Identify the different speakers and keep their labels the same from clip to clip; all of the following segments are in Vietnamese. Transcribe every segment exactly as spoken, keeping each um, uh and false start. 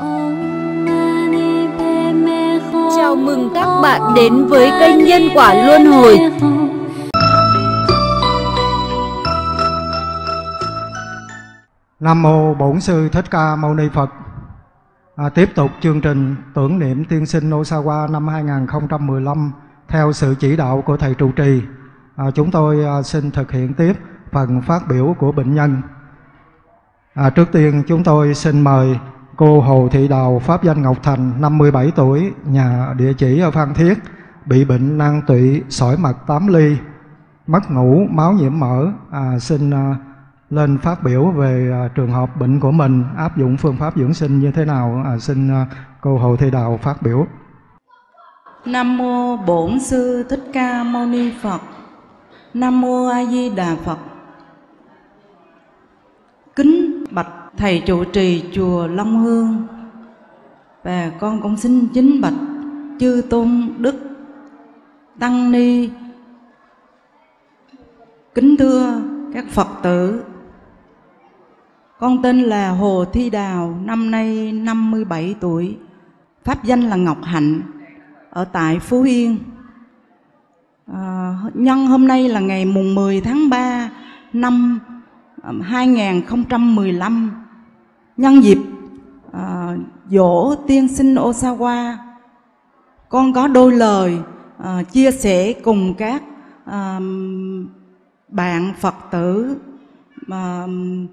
Speaker 1: Chào mừng các bạn đến với kênh Nhân Quả Luân Hồi.
Speaker 2: Nam mô Bổn Sư Thích Ca Mâu Ni Phật. À, tiếp tục chương trình tưởng niệm tiên sinh Osawa năm hai nghìn không trăm mười lăm theo sự chỉ đạo của thầy trụ trì. À, chúng tôi à, xin thực hiện tiếp phần phát biểu của bệnh nhân. À, trước tiên chúng tôi xin mời cô Hồ Thị Đào, pháp danh Ngọc Thành, năm mươi bảy tuổi, nhà địa chỉ ở Phan Thiết, bị bệnh nan tụy, sỏi mật tám ly, mất ngủ, máu nhiễm mỡ. À, xin à, lên phát biểu về à, trường hợp bệnh của mình, áp dụng phương pháp dưỡng sinh như thế nào. À, xin à, cô Hồ Thị Đào phát biểu.
Speaker 3: Nam mô Bổn Sư Thích Ca Mâu Ni Phật. Nam mô A Di Đà Phật. Kính bạch thầy trụ trì chùa Long Hương, và con cũng xin chính bạch chư tôn đức tăng ni. Kính thưa các Phật tử, con tên là Hồ Thị Đào, năm nay năm mươi bảy tuổi, pháp danh là Ngọc Hạnh, ở tại Phú Yên. À, nhân hôm nay là ngày mùng mười tháng ba năm hai nghìn không trăm mười lăm, nhân dịp à, dỗ tiên sinh Osawa, con có đôi lời à, chia sẻ cùng các à, bạn Phật tử. À,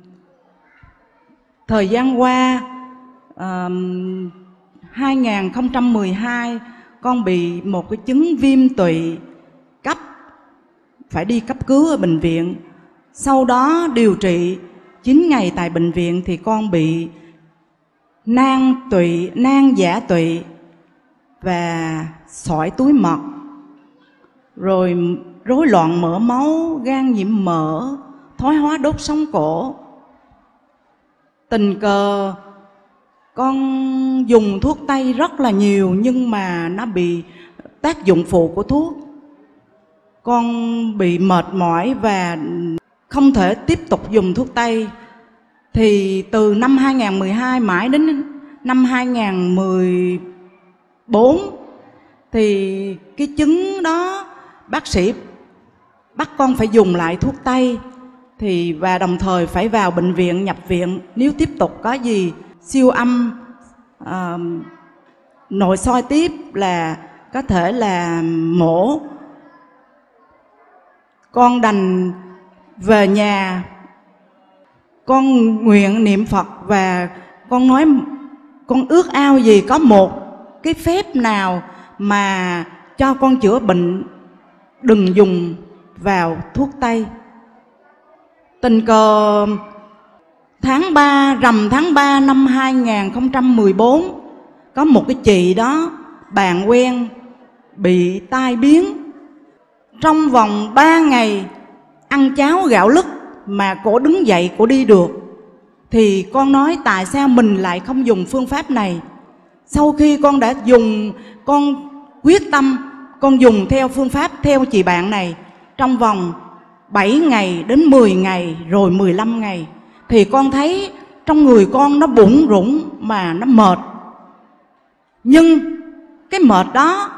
Speaker 3: thời gian qua, à, hai nghìn không trăm mười hai, con bị một cái chứng viêm tụy cấp, phải đi cấp cứu ở bệnh viện. Sau đó điều trị chín ngày tại bệnh viện thì con bị nan tụy, nan giả tụy và sỏi túi mật, rồi rối loạn mỡ máu, gan nhiễm mỡ, thoái hóa đốt sống cổ. Tình cờ con dùng thuốc tây rất là nhiều, nhưng mà nó bị tác dụng phụ của thuốc. Con bị mệt mỏi và không thể tiếp tục dùng thuốc tây. Thì từ năm hai nghìn không trăm mười hai mãi đến năm hai nghìn không trăm mười bốn thì cái chứng đó bác sĩ bắt con phải dùng lại thuốc tây, thì và đồng thời phải vào bệnh viện, nhập viện. Nếu tiếp tục có gì siêu âm, uh, nội soi tiếp là có thể là mổ. Con đành về nhà, con nguyện niệm Phật và con nói con ước ao gì có một cái phép nào mà cho con chữa bệnh, đừng dùng vào thuốc tây. Tình cờ tháng ba, rằm tháng ba năm hai nghìn không trăm mười bốn, có một cái chị đó, bạn quen, bị tai biến. Trong vòng ba ngày ăn cháo gạo lứt mà cổ đứng dậy, cổ đi được. Thì con nói tại sao mình lại không dùng phương pháp này. Sau khi con đã dùng, con quyết tâm con dùng theo phương pháp theo chị bạn này trong vòng bảy ngày đến mười ngày, rồi mười lăm ngày, thì con thấy trong người con nó bủn rủn mà nó mệt. Nhưng cái mệt đó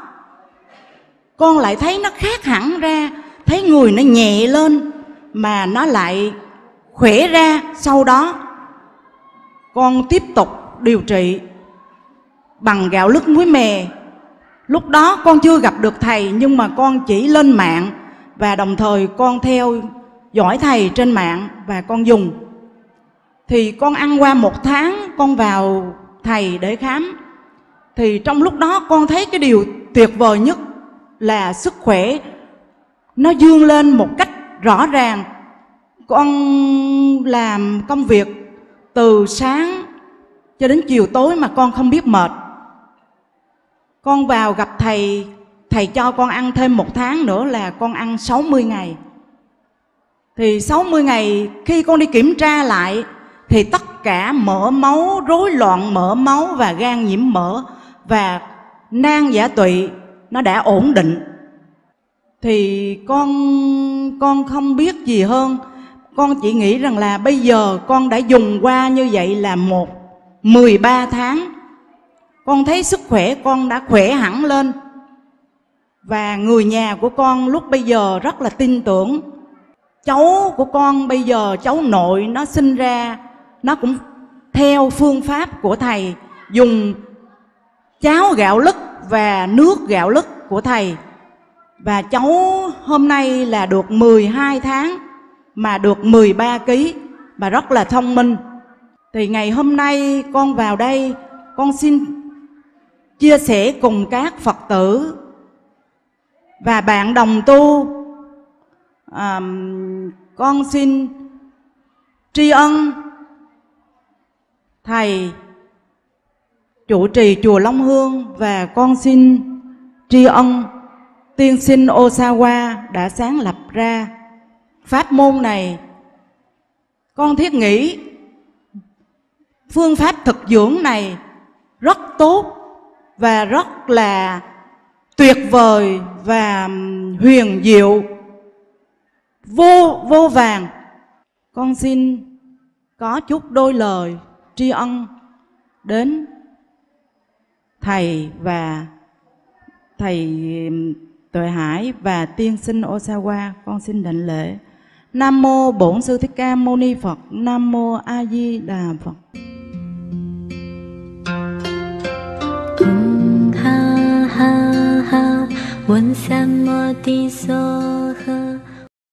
Speaker 3: con lại thấy nó khác hẳn ra, thấy người nó nhẹ lên mà nó lại khỏe ra. Sau đó con tiếp tục điều trị bằng gạo lứt muối mè. Lúc đó con chưa gặp được thầy, nhưng mà con chỉ lên mạng và đồng thời con theo dõi thầy trên mạng và con dùng. Thì con ăn qua một tháng, con vào thầy để khám. Thì trong lúc đó con thấy cái điều tuyệt vời nhất là sức khỏe nó dương lên một cách rõ ràng. Con làm công việc từ sáng cho đến chiều tối mà con không biết mệt. Con vào gặp thầy, thầy cho con ăn thêm một tháng nữa là con ăn sáu mươi ngày. Thì sáu mươi ngày khi con đi kiểm tra lại thì tất cả mỡ máu, rối loạn mỡ máu và gan nhiễm mỡ và nan giả tụy nó đã ổn định. Thì con con không biết gì hơn. Con chỉ nghĩ rằng là bây giờ con đã dùng qua như vậy là một mười ba tháng con thấy sức khỏe con đã khỏe hẳn lên. Và người nhà của con lúc bây giờ rất là tin tưởng. Cháu của con bây giờ, cháu nội nó sinh ra, nó cũng theo phương pháp của thầy, dùng cháo gạo lứt và nước gạo lứt của thầy. Và cháu hôm nay là được mười hai tháng mà được mười ba ki lô gam và rất là thông minh. Thì ngày hôm nay con vào đây, con xin chia sẻ cùng các Phật tử và bạn đồng tu. à, Con xin tri ân thầy trụ trì chùa Long Hương, và con xin tri ân tiên sinh Osawa đã sáng lập ra pháp môn này. Con thiết nghĩ phương pháp thực dưỡng này rất tốt và rất là tuyệt vời và huyền diệu, vô vô vàng. Con xin có chút đôi lời tri ân đến thầy và thầy Tuệ Hải và tiên sinh Osawa. Con xin đảnh lễ. Nam mô Bổn Sư Thích Ca Mâu Ni Phật. Nam mô A Di Đà Phật.
Speaker 4: Ha ha ha, Vân Sam Mô Ti So Ha.